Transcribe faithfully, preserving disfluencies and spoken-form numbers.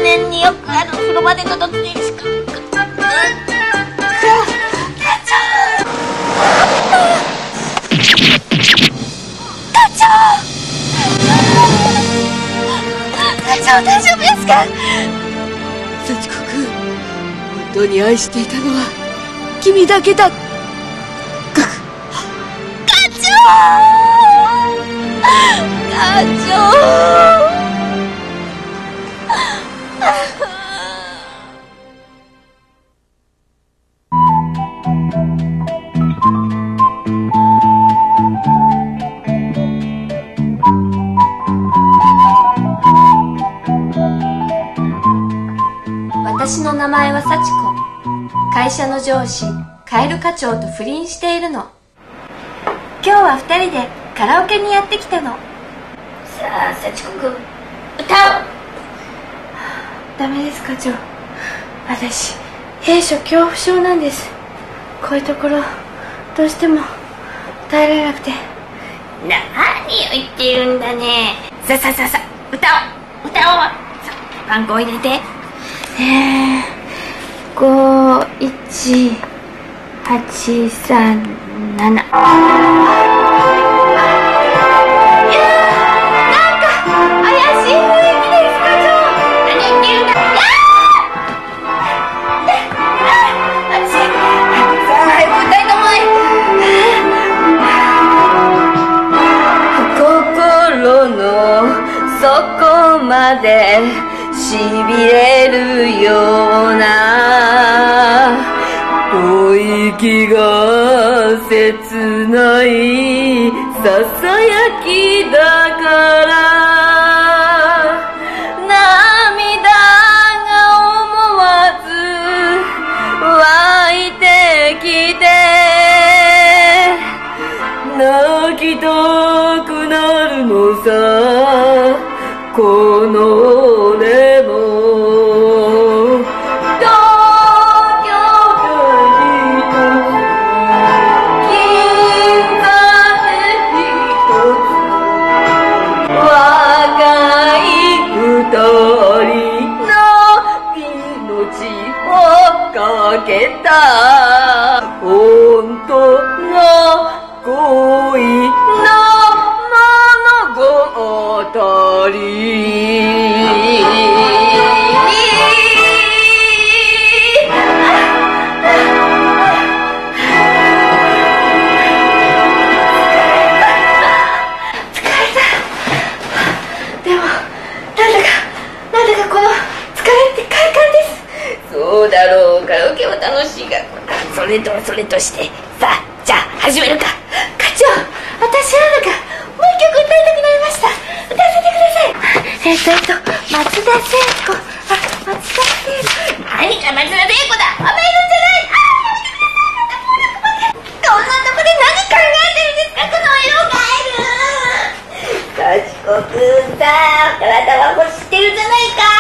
年によくある風呂場でのどつきしか。課長、大丈夫ですか？ 幸子君、本当に愛していたのは君だけだ。課長、課長。 私の名前は幸子。会社の上司カエル課長と不倫しているの。今日は二人でカラオケにやってきたの。 さあ幸子くん、歌おう。 ダメです課長、私閉所恐怖症なんです。こういうところどうしても耐えられなくて。 何を言っているんだね。さあさあさあさあ、歌おう歌おう。さあ番号入れて。 えー、ごいちはちさんなな。いやー、なんか怪しい雰囲気です、課長。 何言ってるんだ。いやー、私、さあ早く歌い心の底までしびれるような吐息が切ないささやきだから涙が思わず湧いてきて泣きたくなるのさこの俺も東京が一つ銀座で一つ若い二人の命をかけた本当の恋の物語そうだろう。カラオケは楽しいが、それとそれとしてさあ、じゃあ始めるか。 課長、私なんだかもう一曲歌いたくなりました。歌わせてください。えっとえっと松田聖子。あ、松田聖子。 何が松田聖子だ。甘えるんじゃない。ああ、やめてください。こんなとこで何考えてるんですか、この色ガエル。幸子くんさ、体は欲してるじゃないか。